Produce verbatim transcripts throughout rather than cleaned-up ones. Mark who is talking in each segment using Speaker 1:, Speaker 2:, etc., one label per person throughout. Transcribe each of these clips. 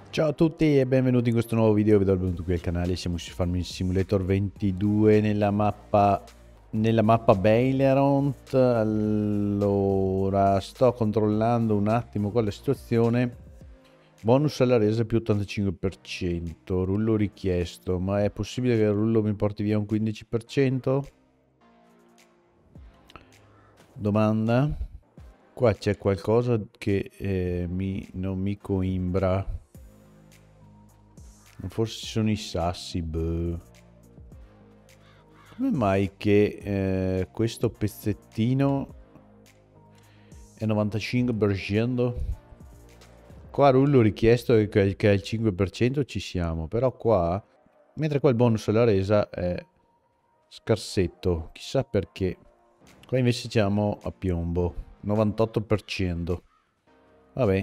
Speaker 1: Ciao a tutti e benvenuti in questo nuovo video, vi do il benvenuto qui al canale. Siamo su Farming Simulator ventidue nella mappa nella mappa Bailront. Allora, sto controllando un attimo qua la situazione. Bonus alla resa più ottantacinque per cento, rullo richiesto, ma è possibile che il rullo mi porti via un quindici per cento? Domanda. Qua c'è qualcosa che eh, mi, non mi coimbra. Forse sono i sassi, boh. Come mai che eh, questo pezzettino è novantacinque per cento? Qua rullo richiesto che è il cinque per cento, ci siamo. Però qua, mentre qua il bonus alla resa è scarsetto. Chissà perché. Qua invece siamo a piombo. novantotto per cento. Vabbè.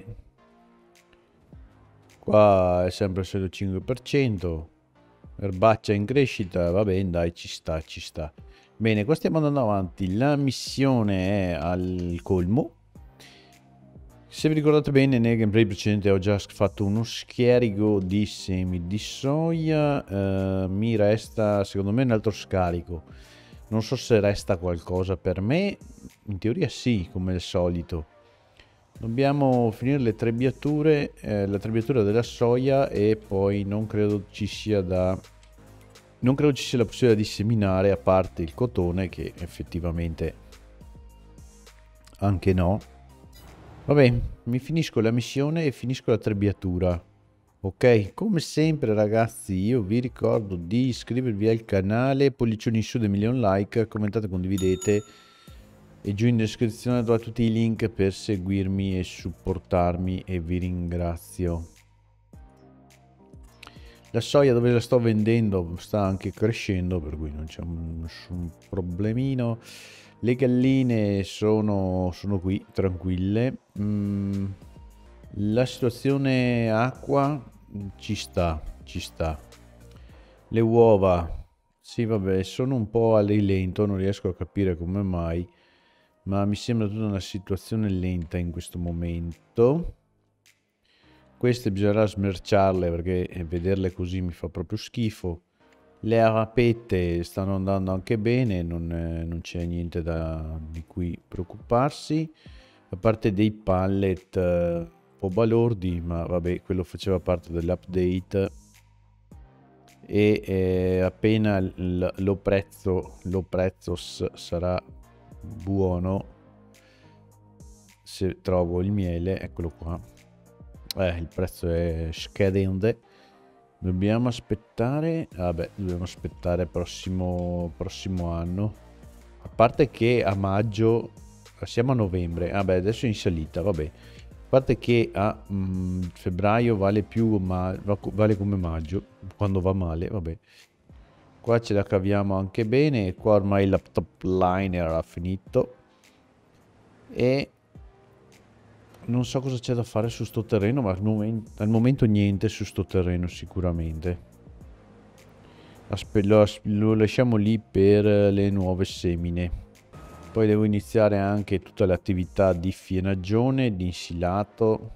Speaker 1: Qua è sempre solo il cinque per cento. Erbaccia in crescita, va bene, dai, ci sta, ci sta. Bene, qua stiamo andando avanti. La missione è al colmo. Se vi ricordate bene, nel gameplay precedente ho già fatto uno scarico di semi di soia. Eh, mi resta, secondo me, un altro scarico. Non so se resta qualcosa per me. In teoria sì, come al solito. Dobbiamo finire le trebbiature, eh, la trebbiatura della soia, e poi non credo ci sia da... Non credo ci sia la possibilità di seminare, a parte il cotone, che effettivamente anche no. Vabbè, mi finisco la missione e finisco la trebbiatura. Ok, come sempre ragazzi, io vi ricordo di iscrivervi al canale, pollicioni in su dei milioni like, commentate, condividete. E giù in descrizione trovate tutti i link per seguirmi e supportarmi, e vi ringrazio. La soia dove la sto vendendo sta anche crescendo, per cui non c'è nessun problemino. Le galline sono, sono qui, tranquille. Mm, la situazione acqua ci sta, ci sta. Le uova, sì vabbè, sono un po' a rilento, non riesco a capire come mai. Ma mi sembra tutta una situazione lenta in questo momento. Queste bisognerà smerciarle perché vederle così mi fa proprio schifo. Le rapette stanno andando anche bene, non, eh, non c'è niente da, di cui preoccuparsi. A parte dei pallet eh, un po' balordi, ma vabbè, quello faceva parte dell'update. E eh, appena lo prezzo, lo prezzo sarà buono, se trovo il miele, eccolo qua, eh, il prezzo è scadente, dobbiamo aspettare, vabbè, dobbiamo aspettare prossimo, prossimo anno, a parte che a maggio, siamo a novembre, vabbè, adesso è in salita, vabbè, a parte che a mm, febbraio vale più, ma vale come maggio, quando va male, vabbè. Qua ce la caviamo anche bene, qua ormai il laptop liner ha finito e non so cosa c'è da fare su sto terreno, ma al momento, al momento niente su sto terreno sicuramente. Aspe lo, lo lasciamo lì per le nuove semine. Poi devo iniziare anche tutta l'attività di fienagione, di insilato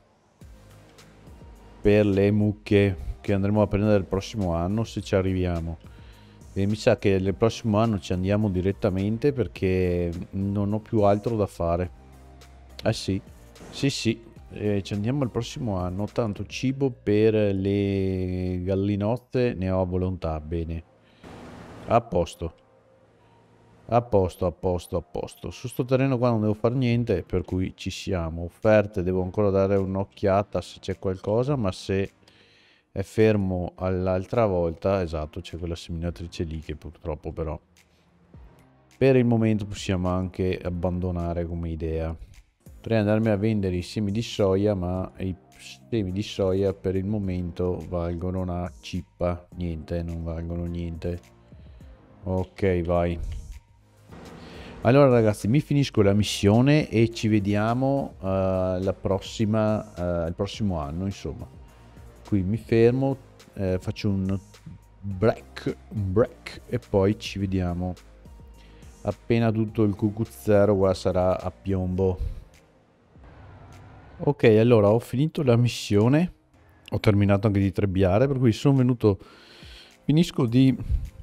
Speaker 1: per le mucche che andremo a prendere il prossimo anno, se ci arriviamo. E mi sa che il prossimo anno ci andiamo direttamente perché non ho più altro da fare. Eh sì, sì sì, eh, ci andiamo il prossimo anno, tanto cibo per le gallinozze ne ho a volontà, bene. A posto. A posto, a posto, a posto. Su sto terreno qua non devo fare niente, per cui ci siamo. Offerte, devo ancora dare un'occhiata se c'è qualcosa, ma se è fermo all'altra volta, esatto, c'è quella seminatrice lì che purtroppo però per il momento possiamo anche abbandonare come idea. Potrei andarmi a vendere i semi di soia, ma i semi di soia per il momento valgono una cippa, niente, non valgono niente. Ok, vai. Allora ragazzi, mi finisco la missione e ci vediamo uh, la prossima, uh, il prossimo anno, insomma. Qui mi fermo, eh, faccio un break, un break e poi ci vediamo appena tutto il cucuzzero qua sarà a piombo. Ok, allora ho finito la missione Ho terminato anche di trebbiare, per cui sono venuto, finisco di,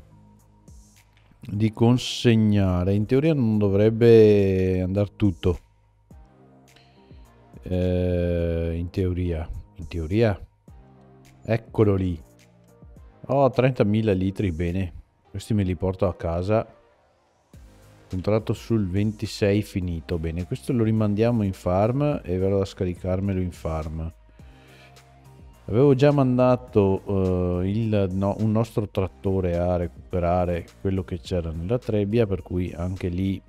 Speaker 1: di consegnare. In teoria non dovrebbe andare tutto. Eh, in teoria, in teoria, eccolo lì. Ho trentamila litri, bene. Questi me li porto a casa. Contratto sul ventisei finito, bene. Questo lo rimandiamo in farm e verrò a scaricarmelo in farm. Avevo già mandato uh, il, no, un nostro trattore a recuperare quello che c'era nella trebbia, per cui anche lì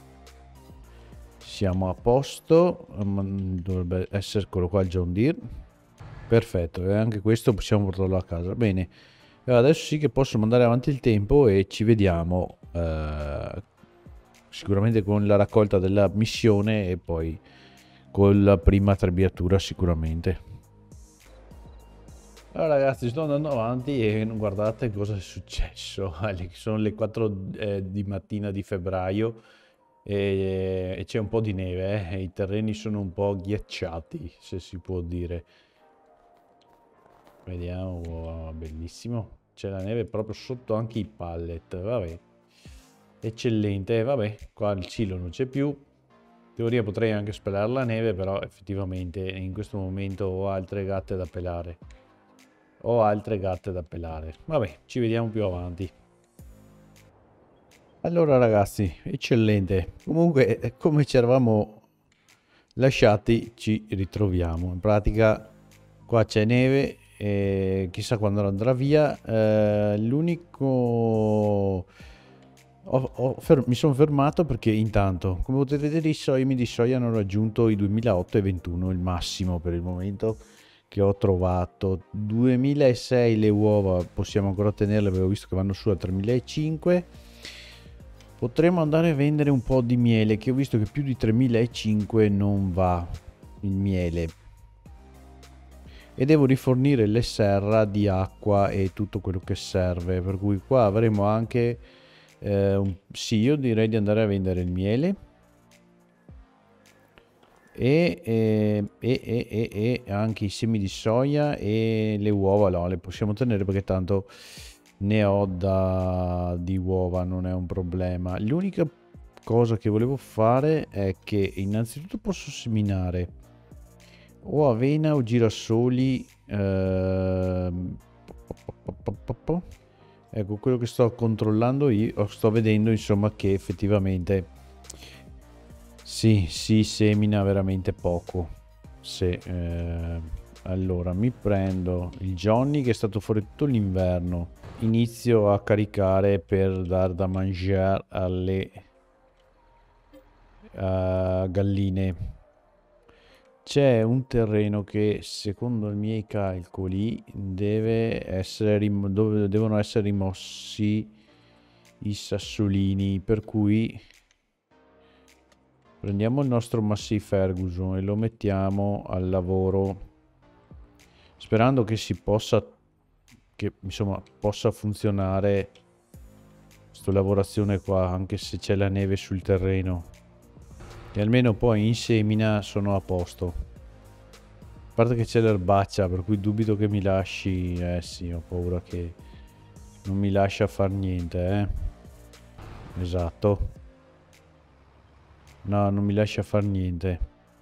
Speaker 1: siamo a posto. Dovrebbe essere quello qua il John Deere. Perfetto, e anche questo possiamo portarlo a casa. Bene, adesso sì che posso mandare avanti il tempo e ci vediamo uh, sicuramente con la raccolta della missione e poi con la prima trebbiatura sicuramente. Allora ragazzi, sto andando avanti e guardate cosa è successo. Sono le quattro eh, di mattina di febbraio e, e c'è un po' di neve, eh. I terreni sono un po' ghiacciati, se si può dire. Vediamo, wow, bellissimo. C'è la neve proprio sotto anche i pallet, vabbè. Eccellente, vabbè, qua il cielo non c'è più. In teoria potrei anche spelare la neve, però effettivamente in questo momento ho altre gatte da pelare. Ho altre gatte da pelare. Vabbè, ci vediamo più avanti. Allora ragazzi, eccellente. Comunque, come ci eravamo lasciati, ci ritroviamo. In pratica, qua c'è neve e chissà quando andrà via. Eh, l'unico... Ho, ho mi sono fermato perché intanto, come potete vedere, i semi di soia hanno raggiunto i duemilaotto e ventuno, il massimo per il momento che ho trovato. duemilasei le uova possiamo ancora tenerle, avevo visto che vanno su a tremilacinquecento. Potremmo andare a vendere un po' di miele, che ho visto che più di tremilacinquecento non va il miele, e devo rifornire le serra di acqua e tutto quello che serve, per cui qua avremo anche eh, un... sì, io direi di andare a vendere il miele e, e, e, e, e anche i semi di soia e le uova no, le possiamo tenere perché tanto ne ho da di uova, non è un problema. L'unica cosa che volevo fare è che innanzitutto posso seminare o avena o girasoli, ehm, ecco quello che sto controllando io, sto vedendo insomma che effettivamente sì, si semina veramente poco. Se, eh, allora mi prendo il Johnny che è stato fuori tutto l'inverno, inizio a caricare per dar da mangiare alle uh, galline. C'è un terreno che secondo i miei calcoli deve essere rim- dove devono essere rimossi i sassolini, per cui prendiamo il nostro Massey Ferguson e lo mettiamo al lavoro, sperando che si possa, che insomma possa funzionare questa lavorazione qua, anche se c'è la neve sul terreno, e almeno poi in semina sono a posto. A parte che c'è l'erbaccia, per cui dubito che mi lasci, eh sì, ho paura che non mi lascia far niente, eh. Esatto. No, non mi lascia far niente.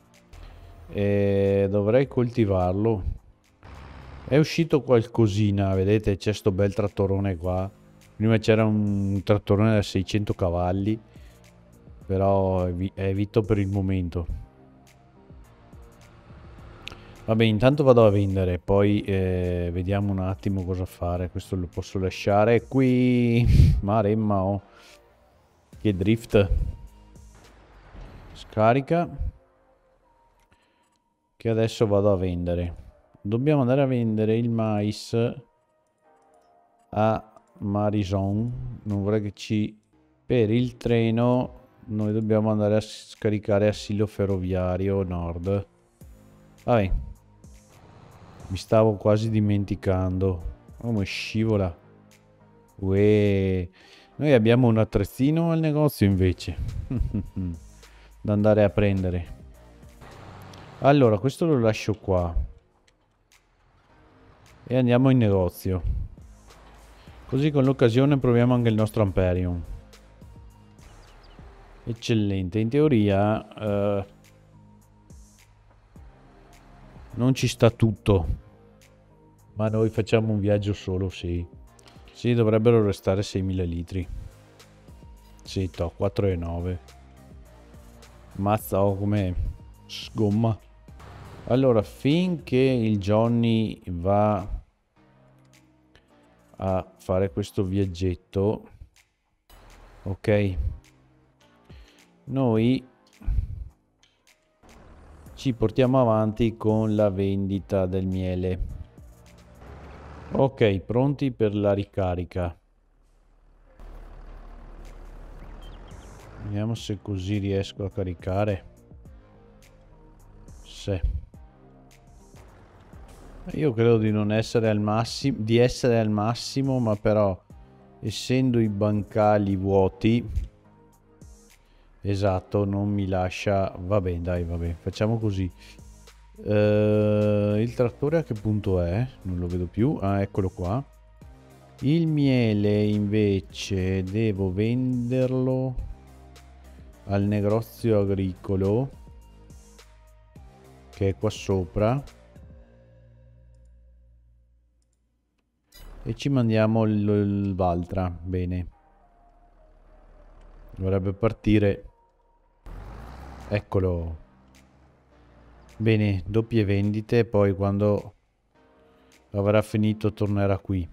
Speaker 1: E dovrei coltivarlo. È uscito qualcosina, vedete, c'è sto bel trattorone qua. Prima c'era un trattorone da seicento cavalli, però è evito per il momento. Vabbè, intanto vado a vendere, poi eh, vediamo un attimo cosa fare. Questo lo posso lasciare qui. Maremma, oh. Che drift. Scarica. Che adesso vado a vendere. Dobbiamo andare a vendere il mais a Marison. Non vorrei che ci... Per il treno noi dobbiamo andare a scaricare a Silo Ferroviario Nord. Vabbè, mi stavo quasi dimenticando. Come scivola. Uè. Noi abbiamo un attrezzino al negozio invece da andare a prendere. Allora, questo lo lascio qua. e andiamo in negozio. Così con l'occasione proviamo anche il nostro Amperium. Eccellente, in teoria eh, non ci sta tutto, ma noi facciamo un viaggio solo, sì. Sì, dovrebbero restare seimila litri. Sì, to, quattro virgola nove. Mazza, oh, come sgomma. Allora, finché il Johnny va a fare questo viaggetto, ok, noi ci portiamo avanti con la vendita del miele. Ok, pronti per la ricarica. Vediamo se così riesco a caricare. Sì. Io credo di non essere al massimo, di essere al massimo, ma però essendo i bancali vuoti, esatto, non mi lascia. Vabbè, dai, vabbè, facciamo così. Uh, il trattore a che punto è? Non lo vedo più. Ah, eccolo qua. Il miele invece devo venderlo al negozio agricolo che è qua sopra e ci mandiamo il, il Valtra. Bene, dovrebbe partire. Eccolo. Bene, doppie vendite, poi quando avrà finito tornerà qui.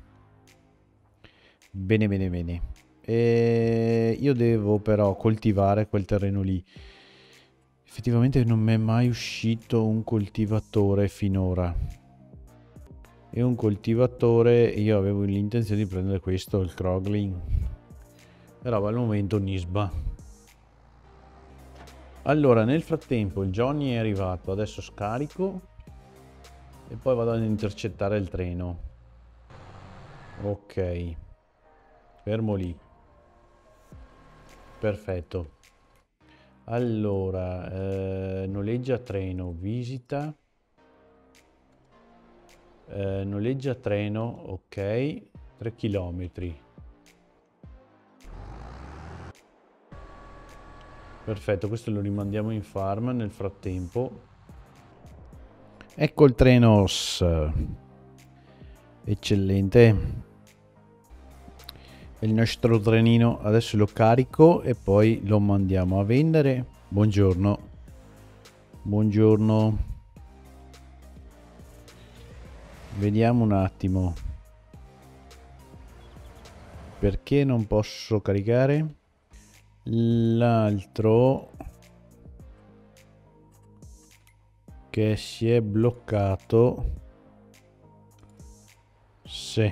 Speaker 1: Bene, bene, bene. E io devo però coltivare quel terreno lì. Effettivamente non mi è mai uscito un coltivatore finora. E un coltivatore, io avevo l'intenzione di prendere questo, il Kroglin. Però al momento Nisba. Allora, nel frattempo il Johnny è arrivato, adesso scarico e poi vado ad intercettare il treno. Ok, fermo lì. Perfetto. Allora, eh, noleggia treno, visita. Eh, noleggia treno, ok, tre chilometri. Perfetto, questo lo rimandiamo in farm nel frattempo. Ecco il treno. Eccellente. Il nostro trenino adesso lo carico e poi lo mandiamo a vendere. Buongiorno. Buongiorno. Vediamo un attimo. Perché non posso caricare? L'altro che si è bloccato. Sì.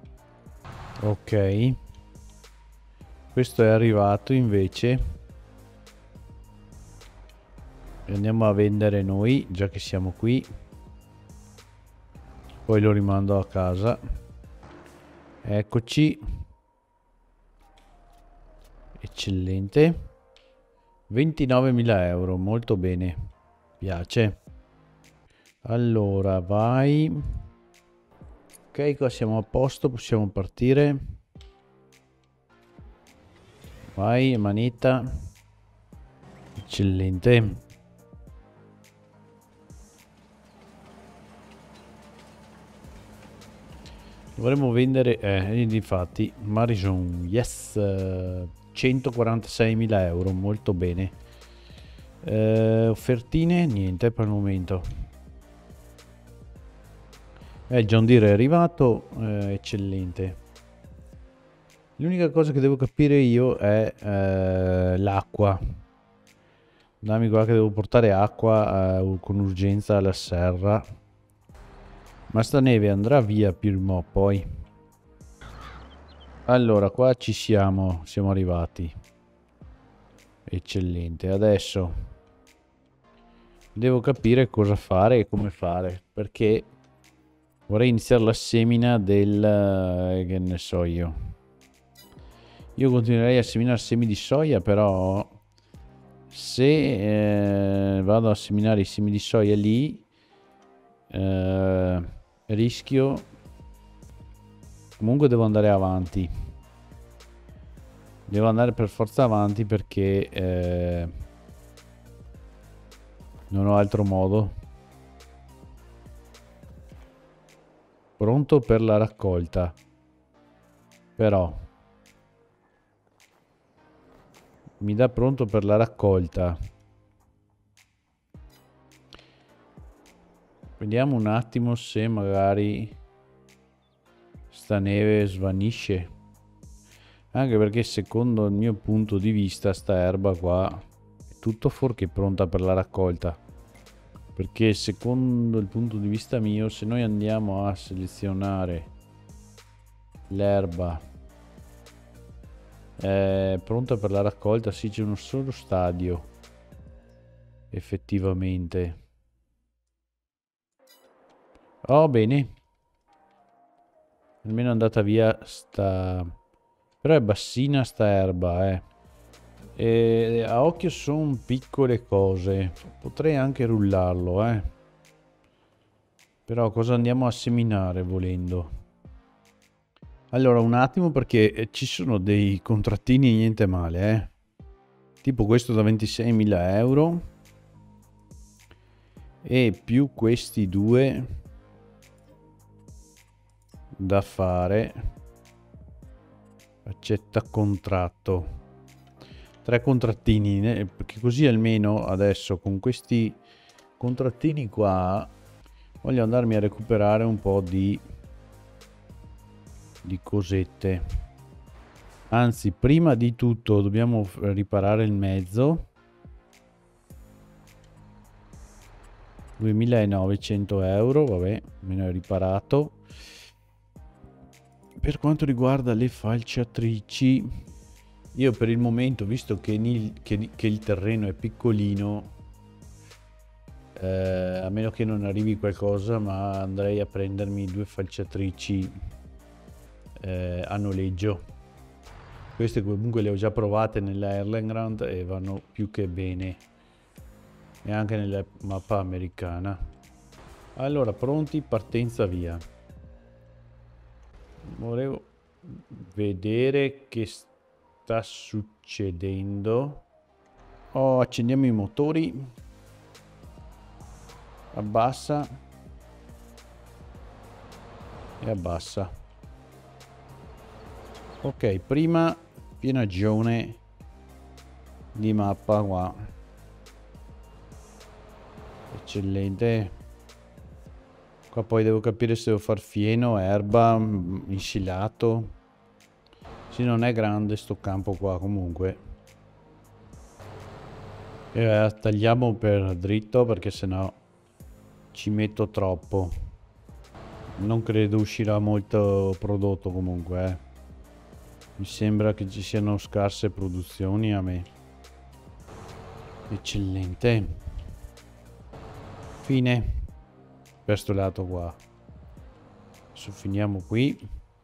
Speaker 1: Ok. Questo è arrivato invece. Andiamo a vendere noi, già che siamo qui. Poi lo rimando a casa. Eccoci. Eccellente. ventinovemila euro, molto bene. Piace. Allora, vai. Ok, qua siamo a posto, possiamo partire. Vai, manetta. Eccellente. Dovremmo vendere, eh, infatti, Marison, yes, centoquarantaseimila euro, molto bene. Eh, offertine, niente per il momento. Eh, John Deere è arrivato, eh, eccellente. L'unica cosa che devo capire io è eh, l'acqua. Dammi qua che devo portare acqua eh, con urgenza alla serra. Ma sta neve andrà via prima o poi. Allora, qua ci siamo, siamo arrivati. Eccellente, adesso devo capire cosa fare e come fare, perché vorrei iniziare la semina del... Eh, che ne so io. Io continuerei a seminare semi di soia, però se eh, vado a seminare i semi di soia lì, eh, rischio Comunque devo andare avanti. Devo andare per forza avanti perché eh, non ho altro modo. Pronto per la raccolta. Però mi dà pronto per la raccolta. Vediamo un attimo se magari sta neve svanisce. Anche perché secondo il mio punto di vista sta erba qua è tutto fuorché pronta per la raccolta. Perché secondo il punto di vista mio, se noi andiamo a selezionare l'erba è pronta per la raccolta, sì, c'è uno solo stadio effettivamente. Oh, bene, almeno è andata via sta, però è bassina sta erba, eh. E a occhio sono piccole cose, potrei anche rullarlo, eh. Però cosa andiamo a seminare volendo? Allora, un attimo, perché ci sono dei contrattini niente male, eh. Tipo questo da ventiseimila euro. E più questi due da fare. Accetta contratto. Tre contrattini, perché così almeno adesso con questi contrattini qua voglio andarmi a recuperare un po' di di cosette. Anzi, prima di tutto dobbiamo riparare il mezzo. duemilanovecento euro, vabbè, me ne ho riparato. Per quanto riguarda le falciatrici, io per il momento, visto che, nel, che, che il terreno è piccolino, eh, a meno che non arrivi qualcosa, ma andrei a prendermi due falciatrici eh, a noleggio. Queste comunque le ho già provate nella Erlengrand e vanno più che bene, e anche nella mappa americana. Allora, pronti, partenza, via. Volevo vedere che sta succedendo. Oh, accendiamo i motori. Abbassa e abbassa. Ok, prima pienagione di mappa qua. Eccellente. Qua poi devo capire se devo far fieno, erba, insilato. Sì, non è grande sto campo qua comunque. E tagliamo per dritto perché sennò ci metto troppo. Non credo uscirà molto prodotto comunque, eh. Mi sembra che ci siano scarse produzioni a me. Eccellente. Fine. Per sto lato qua. Adesso finiamo qui.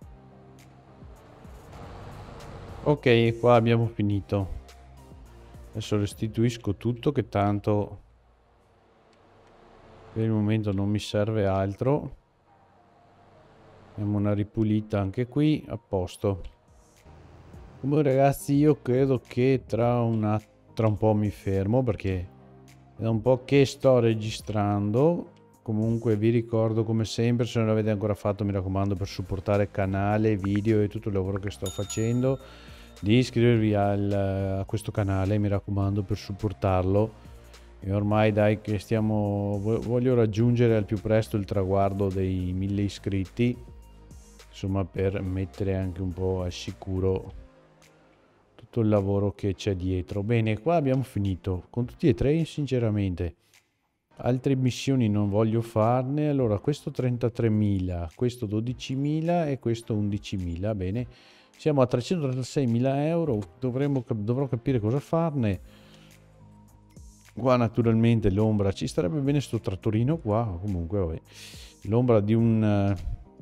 Speaker 1: Ok, qua abbiamo finito. Adesso restituisco tutto, che tanto per il momento non mi serve altro. Abbiamo una ripulita anche qui, a posto. Comunque ragazzi, io credo che tra, una, tra un po' mi fermo, perché è da un po' che sto registrando. Comunque vi ricordo, come sempre, se non l'avete ancora fatto, mi raccomando, per supportare il canale, video e tutto il lavoro che sto facendo, di iscrivervi al, a questo canale, mi raccomando, per supportarlo. E ormai dai che stiamo, voglio raggiungere al più presto il traguardo dei mille iscritti, insomma, per mettere anche un po' al sicuro tutto il lavoro che c'è dietro. Bene, qua abbiamo finito con tutti e tre, sinceramente. Altre missioni non voglio farne. Allora, questo trentatremila, questo dodicimila e questo undicimila. Bene, siamo a trecentotrentasei euro. Dovremmo, dovrò capire cosa farne. Qua naturalmente l'ombra, ci starebbe bene sto trattorino qua. Comunque vabbè, l'ombra di un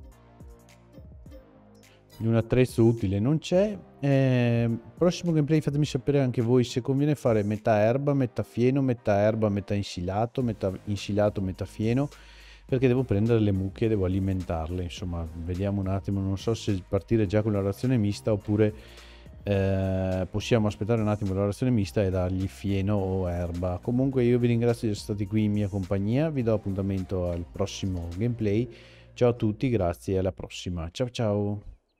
Speaker 1: di un attrezzo utile non c'è. Eh, prossimo gameplay fatemi sapere anche voi se conviene fare metà erba, metà fieno, metà erba, metà insilato, metà insilato, metà fieno. perché devo prendere le mucche e devo alimentarle. Insomma, vediamo un attimo, non so se partire già con la razione mista oppure eh, possiamo aspettare un attimo la razione mista e dargli fieno o erba. Comunque io vi ringrazio di essere stati qui in mia compagnia, vi do appuntamento al prossimo gameplay. Ciao a tutti, grazie e alla prossima. Ciao ciao.